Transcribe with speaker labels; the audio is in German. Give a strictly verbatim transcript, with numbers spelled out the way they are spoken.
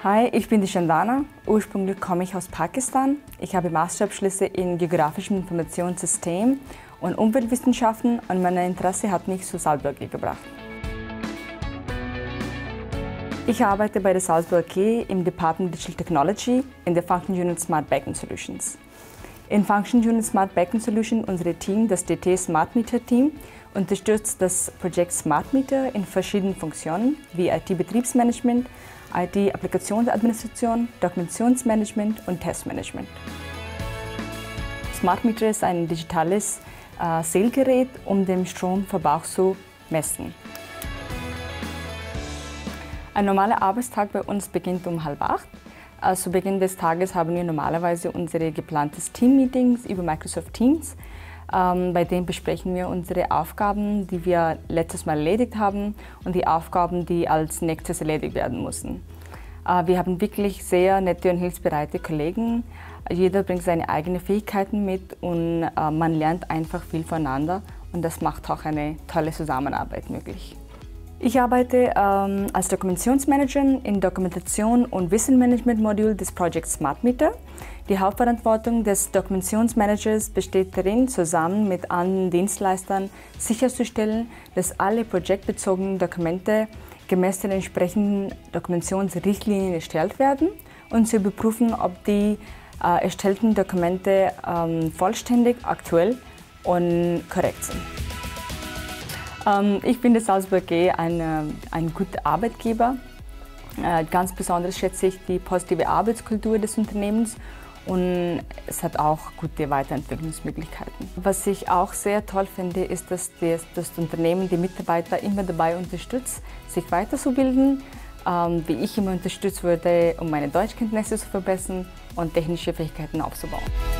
Speaker 1: Hi, ich bin die Chandana. Ursprünglich komme ich aus Pakistan. Ich habe Masterabschlüsse in geografischem Informationssystem und Umweltwissenschaften und mein Interesse hat mich zu Salzburg gebracht. Ich arbeite bei der Salzburg A G im Department Digital Technology in der Function Unit Smart Backend Solutions. In Function Unit Smart Backend Solution, unser Team, das D T Smart Meter Team, unterstützt das Projekt Smart Meter in verschiedenen Funktionen wie I T-Betriebsmanagement, I T-Applikationsadministration, Dokumentationsmanagement und Testmanagement. Smart Meter ist ein digitales äh, Zählgerät, um den Stromverbrauch zu messen. Ein normaler Arbeitstag bei uns beginnt um halb acht. Äh, zu Beginn des Tages haben wir normalerweise unsere geplanten Team-Meetings über Microsoft Teams. Ähm, bei denen besprechen wir unsere Aufgaben, die wir letztes Mal erledigt haben und die Aufgaben, die als nächstes erledigt werden müssen. Äh, wir haben wirklich sehr nette und hilfsbereite Kollegen. Jeder bringt seine eigenen Fähigkeiten mit und äh, man lernt einfach viel voneinander und das macht auch eine tolle Zusammenarbeit möglich. Ich arbeite ähm, als Dokumentationsmanagerin im Dokumentation- und Wissensmanagement-Modul des Projekts Smart Meter. Die Hauptverantwortung des Dokumentationsmanagers besteht darin, zusammen mit anderen Dienstleistern sicherzustellen, dass alle projektbezogenen Dokumente gemäß den entsprechenden Dokumentationsrichtlinien erstellt werden und zu überprüfen, ob die äh, erstellten Dokumente ähm, vollständig, aktuell und korrekt sind. Ich finde Salzburg A G ein, ein guter Arbeitgeber. Ganz besonders schätze ich die positive Arbeitskultur des Unternehmens und es hat auch gute Weiterentwicklungsmöglichkeiten. Was ich auch sehr toll finde, ist, dass das, das Unternehmen die Mitarbeiter immer dabei unterstützt, sich weiterzubilden, wie ich immer unterstützt wurde, um meine Deutschkenntnisse zu verbessern und technische Fähigkeiten aufzubauen.